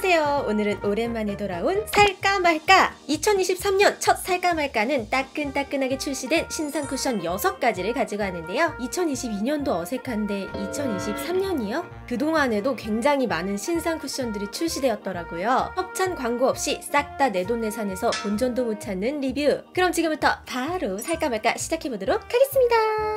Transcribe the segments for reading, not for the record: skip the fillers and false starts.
안녕하세요. 오늘은 오랜만에 돌아온 살까 말까! 2023년 첫 살까 말까는 따끈따끈하게 출시된 신상 쿠션 6가지를 가지고 왔는데요. 2022년도 어색한데 2023년이요? 그동안에도 굉장히 많은 신상 쿠션들이 출시되었더라고요. 협찬 광고 없이 싹 다 내돈내산해서 본전도 못 찾는 리뷰! 그럼 지금부터 바로 살까 말까 시작해보도록 하겠습니다.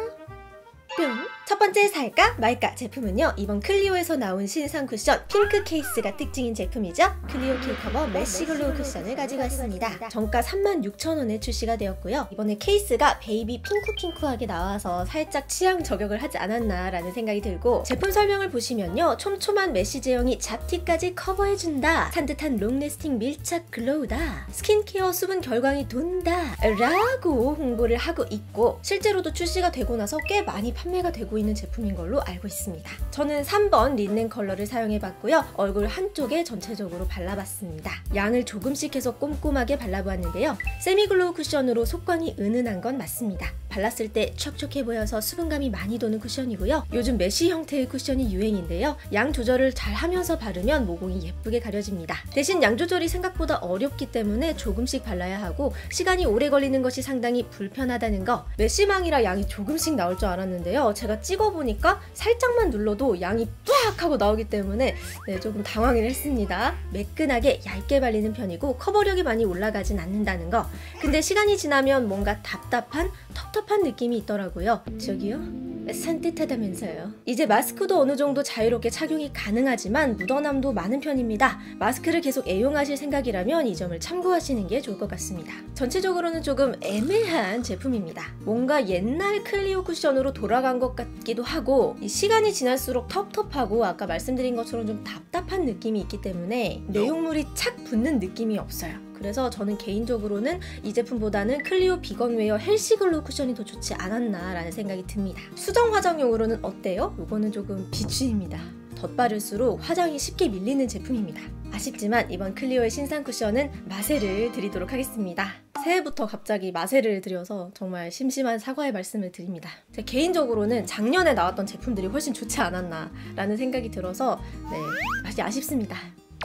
뿅! 첫 번째 살까 말까 제품은요, 이번 클리오에서 나온 신상 쿠션 핑크 케이스가 특징인 제품이죠. 클리오 킬커버 메쉬 글로우 쿠션을 가지고 왔습니다. 정가 36,000원에 출시가 되었고요. 이번에 케이스가 베이비 핑크하게 나와서 살짝 취향 저격을 하지 않았나 라는 생각이 들고, 제품 설명을 보시면요, 촘촘한 메쉬 제형이 잡티까지 커버해준다, 산뜻한 롱래스팅 밀착 글로우다, 스킨케어 수분 결광이 돈다 라고 홍보를 하고 있고, 실제로도 출시가 되고 나서 꽤 많이 판매가 되고 있는 제품인 걸로 알고 있습니다. 저는 3번 린넨 컬러를 사용해봤고요. 얼굴 한쪽에 전체적으로 발라봤습니다. 양을 조금씩 해서 꼼꼼하게 발라보았는데요. 세미글로우 쿠션으로 속광이 은은한 건 맞습니다. 발랐을 때 촉촉해 보여서 수분감이 많이 도는 쿠션이고요. 요즘 메쉬 형태의 쿠션이 유행인데요. 양 조절을 잘 하면서 바르면 모공이 예쁘게 가려집니다. 대신 양 조절이 생각보다 어렵기 때문에 조금씩 발라야 하고 시간이 오래 걸리는 것이 상당히 불편하다는 거. 메쉬망이라 양이 조금씩 나올 줄 알았는데요. 제가 찍어보니까 살짝만 눌러도 양이 빡 하고 나오기 때문에 조금 당황을 했습니다. 매끈하게 얇게 발리는 편이고 커버력이 많이 올라가진 않는다는 거. 근데 시간이 지나면 뭔가 답답한 텁텁한 느낌이 있더라고요. 저기요? 산뜻하다면서요. 이제 마스크도 어느 정도 자유롭게 착용이 가능하지만 묻어남도 많은 편입니다. 마스크를 계속 애용하실 생각이라면 이 점을 참고하시는 게 좋을 것 같습니다. 전체적으로는 조금 애매한 제품입니다. 뭔가 옛날 클리오 쿠션으로 돌아간 것 같기도 하고, 이 시간이 지날수록 텁텁하고 아까 말씀드린 것처럼 좀 답답한 느낌이 있기 때문에 내용물이 착 붙는 느낌이 없어요. 그래서 저는 개인적으로는 이 제품보다는 클리오 비건웨어 헬시 글로우 쿠션이 더 좋지 않았나 라는 생각이 듭니다. 수정 화장용으로는 어때요? 이거는 조금 비추입니다. 덧바를수록 화장이 쉽게 밀리는 제품입니다. 아쉽지만 이번 클리오의 신상 쿠션은 마세를 드리도록 하겠습니다. 새해부터 갑자기 마세를 드려서 정말 심심한 사과의 말씀을 드립니다. 제 개인적으로는 작년에 나왔던 제품들이 훨씬 좋지 않았나 라는 생각이 들어서 맛이 아쉽습니다.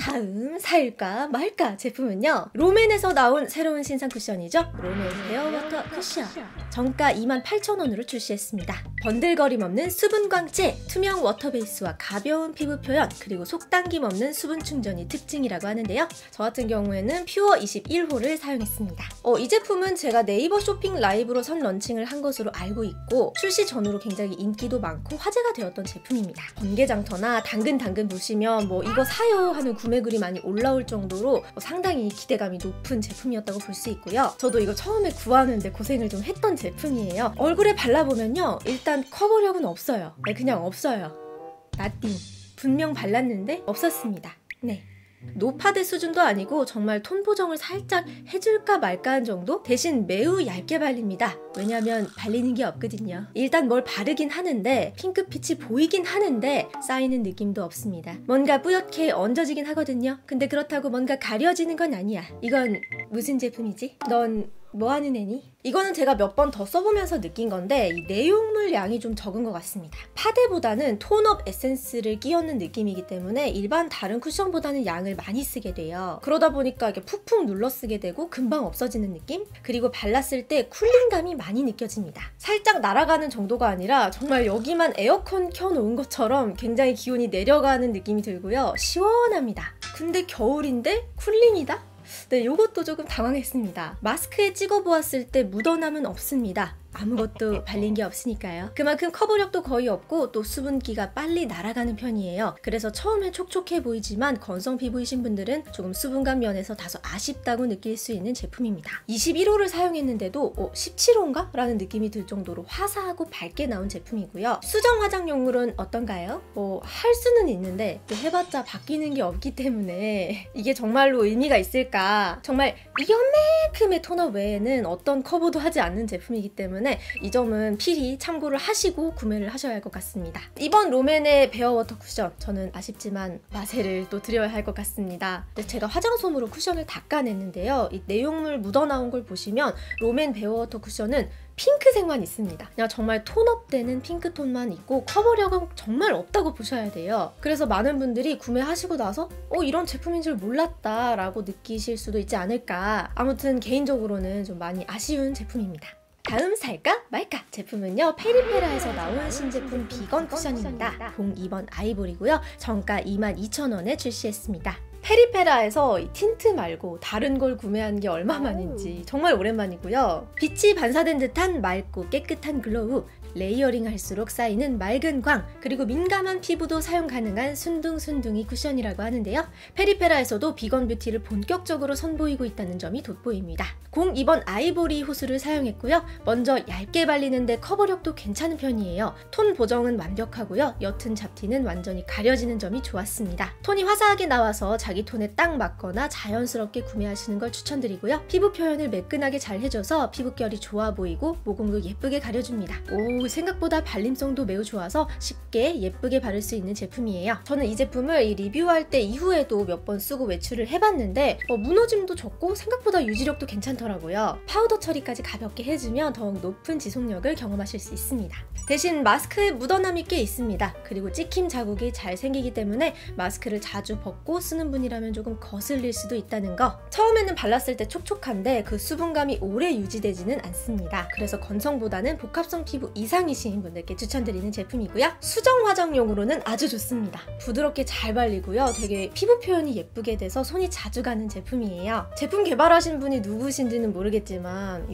다음 살까 말까 제품은요, 롬앤에서 나온 새로운 신상 쿠션이죠. 롬앤 헤어워터 쿠션. 정가 28,000원으로 출시했습니다. 번들거림 없는 수분 광채, 투명 워터 베이스와 가벼운 피부 표현, 그리고 속당김 없는 수분 충전이 특징이라고 하는데요. 저 같은 경우에는 퓨어 21호를 사용했습니다. 이 제품은 제가 네이버 쇼핑 라이브로 선 런칭을 한 것으로 알고 있고, 출시 전후로 굉장히 인기도 많고 화제가 되었던 제품입니다. 번개장터나 당근 보시면 이거 사요 하는 구매글이 많이 올라올 정도로 상당히 기대감이 높은 제품이었다고 볼 수 있고요. 저도 이거 처음에 구하는데 고생을 좀 했던 제품이에요. 얼굴에 발라보면요, 일단 커버력은 없어요. 그냥 없어요. 나띵. 분명 발랐는데 없었습니다. 네. 노파데 수준도 아니고 정말 톤 보정을 살짝 해줄까 말까 한 정도? 대신 매우 얇게 발립니다. 왜냐면 발리는 게 없거든요. 일단 뭘 바르긴 하는데 핑크빛이 보이긴 하는데 쌓이는 느낌도 없습니다. 뭔가 뿌옇게 얹어지긴 하거든요. 근데 그렇다고 뭔가 가려지는 건 아니야. 이건 무슨 제품이지? 넌 뭐하는 애니? 이거는 제가 몇 번 더 써보면서 느낀 건데 이 내용물 양이 좀 적은 것 같습니다. 파데보다는 톤업 에센스를 끼얹는 느낌이기 때문에 일반 다른 쿠션보다는 양을 많이 쓰게 돼요. 그러다 보니까 이렇게 푹푹 눌러 쓰게 되고 금방 없어지는 느낌? 그리고 발랐을 때 쿨링감이 많이 느껴집니다. 살짝 날아가는 정도가 아니라 정말 여기만 에어컨 켜놓은 것처럼 굉장히 기온이 내려가는 느낌이 들고요. 시원합니다. 근데 겨울인데 쿨링이다? 네, 요것도 조금 당황했습니다. 마스크에 찍어보았을 때 묻어남은 없습니다. 아무것도 발린 게 없으니까요. 그만큼 커버력도 거의 없고 또 수분기가 빨리 날아가는 편이에요. 그래서 처음엔 촉촉해 보이지만 건성 피부이신 분들은 조금 수분감 면에서 다소 아쉽다고 느낄 수 있는 제품입니다. 21호를 사용했는데도 17호인가? 라는 느낌이 들 정도로 화사하고 밝게 나온 제품이고요. 수정 화장용물은 어떤가요? 할 수는 있는데 해봤자 바뀌는 게 없기 때문에 이게 정말로 의미가 있을까? 정말 이만큼의 톤업 외에는 어떤 커버도 하지 않는 제품이기 때문에 때문에 이 점은 필히 참고를 하시고 구매를 하셔야 할 것 같습니다. 이번 롬앤의 베어 워터 쿠션, 저는 아쉽지만 맛을 또 드려야 할 것 같습니다. 제가 화장솜으로 쿠션을 닦아냈는데요. 이 내용물 묻어나온 걸 보시면 롬앤 베어 워터 쿠션은 핑크색만 있습니다. 그냥 정말 톤업되는 핑크톤만 있고 커버력은 정말 없다고 보셔야 돼요. 그래서 많은 분들이 구매하시고 나서 이런 제품인 줄 몰랐다 라고 느끼실 수도 있지 않을까. 아무튼 개인적으로는 좀 많이 아쉬운 제품입니다. 다음 살까 말까 제품은요, 페리페라에서 나온 신제품 비건 쿠션입니다. 02번 아이보리고요. 정가 22,000원에 출시했습니다. 페리페라에서 이 틴트 말고 다른 걸 구매한 게 얼마만인지 정말 오랜만이고요. 빛이 반사된 듯한 맑고 깨끗한 글로우, 레이어링 할수록 쌓이는 맑은 광, 그리고 민감한 피부도 사용 가능한 순둥순둥이 쿠션이라고 하는데요. 페리페라에서도 비건 뷰티를 본격적으로 선보이고 있다는 점이 돋보입니다. 02번 아이보리 호수를 사용했고요. 먼저 얇게 발리는데 커버력도 괜찮은 편이에요. 톤 보정은 완벽하고요. 옅은 잡티는 완전히 가려지는 점이 좋았습니다. 톤이 화사하게 나와서 자기 톤에 딱 맞거나 자연스럽게 구매하시는 걸 추천드리고요. 피부 표현을 매끈하게 잘 해줘서 피부결이 좋아 보이고 모공도 예쁘게 가려줍니다. 생각보다 발림성도 매우 좋아서 쉽게 예쁘게 바를 수 있는 제품이에요. 저는 이 제품을 리뷰할 때 이후에도 몇 번 쓰고 외출을 해봤는데 무너짐도 적고 생각보다 유지력도 괜찮더라고요. 파우더 처리까지 가볍게 해주면 더욱 높은 지속력을 경험하실 수 있습니다. 대신 마스크에 묻어남이 꽤 있습니다. 그리고 찍힘 자국이 잘 생기기 때문에 마스크를 자주 벗고 쓰는 분이라면 조금 거슬릴 수도 있다는 거. 처음에는 발랐을 때 촉촉한데 그 수분감이 오래 유지되지는 않습니다. 그래서 건성보다는 복합성 피부 이상이신 분들께 추천드리는 제품이고요. 수정 화장용으로는 아주 좋습니다. 부드럽게 잘 발리고요. 되게 피부 표현이 예쁘게 돼서 손이 자주 가는 제품이에요. 제품 개발하신 분이 누구신지는 모르겠지만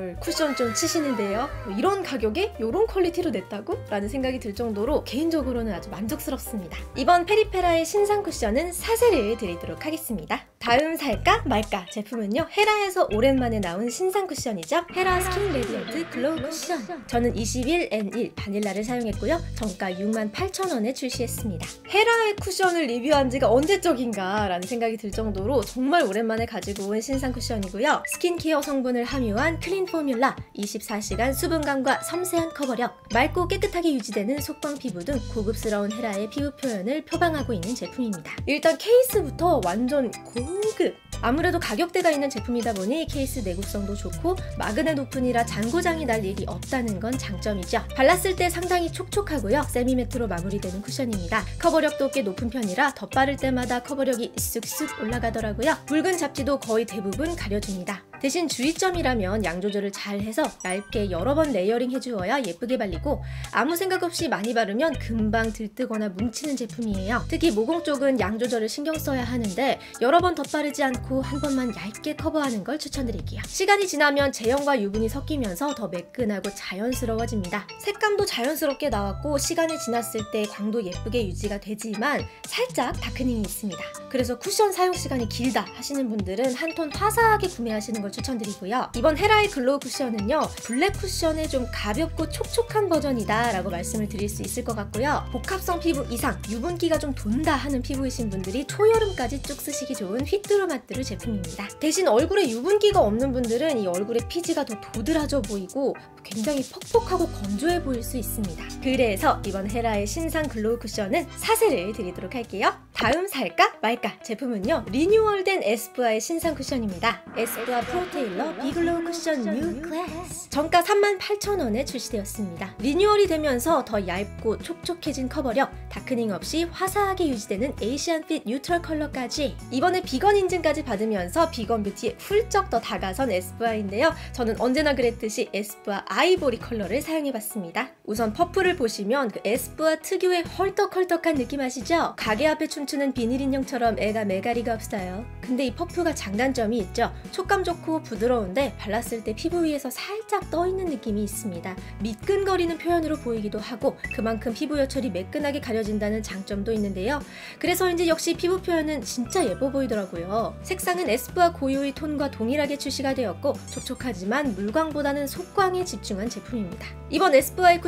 쿠션 좀 치시는데요. 이런 가격에 이런 퀄리티로 냈다고? 라는 생각이 들 정도로 개인적으로는 아주 만족스럽습니다. 이번 페리페라의 신상 쿠션은 사세를 드리도록 하겠습니다. 다음 살까 말까 제품은요, 헤라에서 오랜만에 나온 신상 쿠션이죠. 헤라 스킨 레디언트 글로우 쿠션. 저는 21N1 바닐라를 사용했고요. 정가 68,000원에 출시했습니다. 헤라의 쿠션을 리뷰한 지가 언제적인가 라는 생각이 들 정도로 정말 오랜만에 가지고 온 신상 쿠션이고요. 스킨케어 성분을 함유한 클린 포뮬라, 24시간 수분감과 섬세한 커버력, 맑고 깨끗하게 유지되는 속광 피부 등 고급스러운 헤라의 피부 표현을 표방하고 있는 제품입니다. 일단 케이스부터 완전 고급! 아무래도 가격대가 있는 제품이다 보니 케이스 내구성도 좋고 마그넷 오픈이라 잔고장이 날 일이 없다는 건 장점이죠. 발랐을 때 상당히 촉촉하고요. 세미매트로 마무리되는 쿠션입니다. 커버력도 꽤 높은 편이라 덧바를 때마다 커버력이 쑥쑥 올라가더라고요. 붉은 잡티도 거의 대부분 가려줍니다. 대신 주의점이라면 양 조절을 잘 해서 얇게 여러 번 레이어링 해주어야 예쁘게 발리고, 아무 생각 없이 많이 바르면 금방 들뜨거나 뭉치는 제품이에요. 특히 모공 쪽은 양 조절을 신경 써야 하는데 여러 번 덧바르지 않고 한 번만 얇게 커버하는 걸 추천드릴게요. 시간이 지나면 제형과 유분이 섞이면서 더 매끈하고 자연스러워집니다. 색감도 자연스럽게 나왔고 시간이 지났을 때 광도 예쁘게 유지가 되지만 살짝 다크닝이 있습니다. 그래서 쿠션 사용 시간이 길다 하시는 분들은 한 톤 화사하게 구매하시는 걸 추천드리고요. 이번 헤라의 글로우 쿠션은요, 블랙 쿠션의 좀 가볍고 촉촉한 버전이다 라고 말씀을 드릴 수 있을 것 같고요. 복합성 피부 이상, 유분기가 좀 돈다 하는 피부이신 분들이 초여름까지 쭉 쓰시기 좋은 휘뚜루마뚜루 제품입니다. 대신 얼굴에 유분기가 없는 분들은 이 얼굴의 피지가 더 도드라져 보이고 굉장히 퍽퍽하고 건조해 보일 수 있습니다. 그래서 이번 헤라의 신상 글로우 쿠션은 사세를 드리도록 할게요. 다음 살까 말까 제품은요, 리뉴얼된 에스쁘아의 신상 쿠션입니다. 에스쁘아 프로테일러 비글로우 쿠션 뉴 클래스. 정가 38,000원에 출시되었습니다. 리뉴얼이 되면서 더 얇고 촉촉해진 커버력, 다크닝 없이 화사하게 유지되는 에이시안 핏 뉴트럴 컬러까지, 이번에 비건 인증까지 받으면서 비건 뷰티에 훌쩍 더 다가선 에스쁘아인데요. 저는 언제나 그랬듯이 에스쁘아 아이보리 컬러를 사용해봤습니다. 우선 퍼플을 보시면 그 에스쁘아 특유의 헐떡헐떡한 느낌 아시죠? 가게 앞에 춤추는 비닐 인형처럼 애가 매가리가 없어요. 근데 이 퍼프가 장단점이 있죠. 촉감 좋고 부드러운데 발랐을 때 피부 위에서 살짝 떠있는 느낌이 있습니다. 미끈거리는 표현으로 보이기도 하고 그만큼 피부 여철이 매끈하게 가려진다는 장점도 있는데요. 그래서인지 역시 피부 표현은 진짜 예뻐 보이더라고요. 색상은 에스쁘아 고유의 톤과 동일하게 출시가 되었고 촉촉하지만 물광보다는 속광에 집중한 제품입니다. 이번 에스쁘아의 쿠션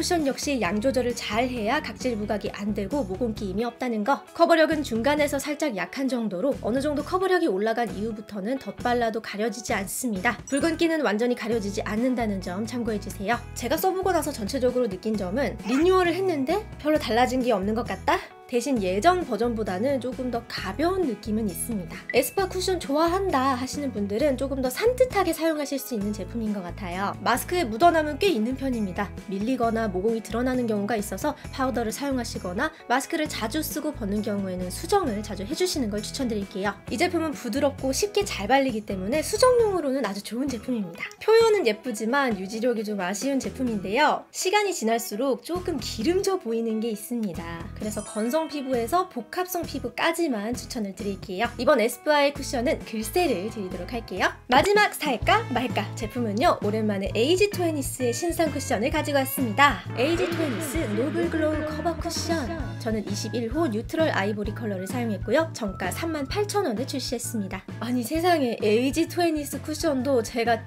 쿠션 역시 양 조절을 잘 해야 각질 부각이 안 되고 모공 끼임이 없다는 거. 커버력은 중간에서 살짝 약한 정도로 어느 정도 커버력이 올라간 이후부터는 덧발라도 가려지지 않습니다. 붉은기는 완전히 가려지지 않는다는 점 참고해주세요. 제가 써보고 나서 전체적으로 느낀 점은 리뉴얼을 했는데 별로 달라진 게 없는 것 같다? 대신 예전 버전보다는 조금 더 가벼운 느낌은 있습니다. 에스쁘아 쿠션 좋아한다 하시는 분들은 조금 더 산뜻하게 사용하실 수 있는 제품인 것 같아요. 마스크에 묻어남은 꽤 있는 편입니다. 밀리거나 모공이 드러나는 경우가 있어서 파우더를 사용하시거나 마스크를 자주 쓰고 벗는 경우에는 수정을 자주 해주시는 걸 추천드릴게요. 이 제품은 부드럽고 쉽게 잘 발리기 때문에 수정용으로는 아주 좋은 제품입니다. 표현은 예쁘지만 유지력이 좀 아쉬운 제품인데요. 시간이 지날수록 조금 기름져 보이는 게 있습니다. 그래서 건성 피부에서 복합성 피부까지만 추천을 드릴게요. 이번 에스쁘아의 쿠션은 글쎄를 드리도록 할게요. 마지막 살까 말까 제품은요, 오랜만에 에이지20스의 신상 쿠션을 가지고 왔습니다. 에이지20스 노블 글로우 커버 쿠션. 저는 21호 뉴트럴 아이보리 컬러를 사용했고요. 정가 38,000원에 출시했습니다. 아니 세상에, 에이지20스 쿠션도 제가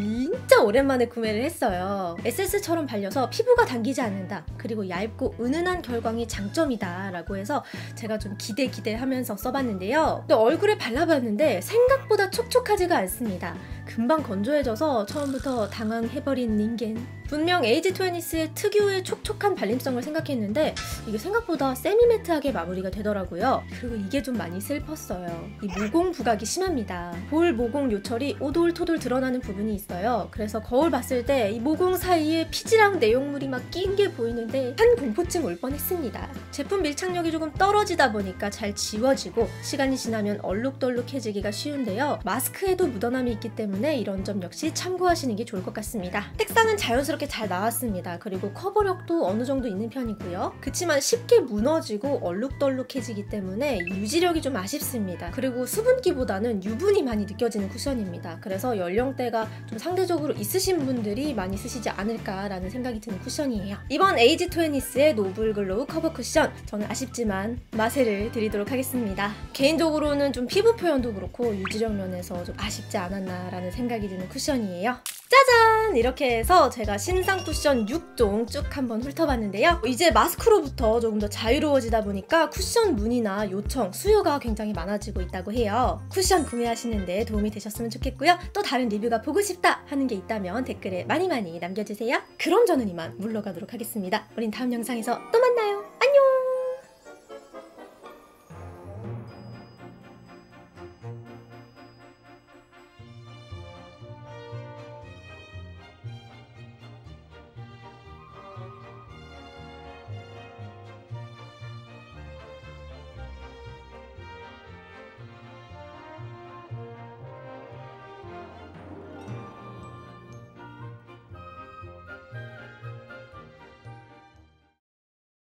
진짜 오랜만에 구매를 했어요. 에센스처럼 발려서 피부가 당기지 않는다, 그리고 얇고 은은한 결광이 장점이다 라고 해서 제가 좀 기대하면서 써봤는데요. 근데 얼굴에 발라봤는데 생각보다 촉촉하지가 않습니다. 금방 건조해져서 처음부터 당황해버린 닌겐. 분명 에이지20스의 특유의 촉촉한 발림성을 생각했는데 이게 생각보다 세미매트하게 마무리가 되더라고요. 그리고 이게 좀 많이 슬펐어요. 이 모공 부각이 심합니다. 볼 모공 요철이 오돌토돌 드러나는 부분이 있어요. 그래서 거울 봤을 때 이 모공 사이에 피지랑 내용물이 막 낀 게 보이는데 한 공포증 올 뻔했습니다. 제품 밀착력이 조금 떨어지다 보니까 잘 지워지고 시간이 지나면 얼룩덜룩해지기가 쉬운데요. 마스크에도 묻어남이 있기 때문에 이런 점 역시 참고하시는 게 좋을 것 같습니다. 색상은 자연스럽게 잘 나왔습니다. 그리고 커버력도 어느 정도 있는 편이고요. 그치만 쉽게 무너지고 얼룩덜룩해지기 때문에 유지력이 좀 아쉽습니다. 그리고 수분기보다는 유분이 많이 느껴지는 쿠션입니다. 그래서 연령대가 좀 상대적으로 있으신 분들이 많이 쓰시지 않을까라는 생각이 드는 쿠션이에요. 이번 에이지20스의 노블 글로우 커버 쿠션, 저는 아쉽지만 마세를 드리도록 하겠습니다. 개인적으로는 좀 피부 표현도 그렇고 유지력 면에서 좀 아쉽지 않았나라는 생각이 드는 쿠션이에요. 짜잔! 이렇게 해서 제가 신상 쿠션 6종 쭉 한번 훑어봤는데요. 이제 마스크로부터 조금 더 자유로워지다 보니까 쿠션 문의나 요청, 수요가 굉장히 많아지고 있다고 해요. 쿠션 구매하시는데 도움이 되셨으면 좋겠고요. 또 다른 리뷰가 보고 싶다 하는 게 있다면 댓글에 많이 남겨주세요. 그럼 저는 이만 물러가도록 하겠습니다. 우린 다음 영상에서 또 만나요.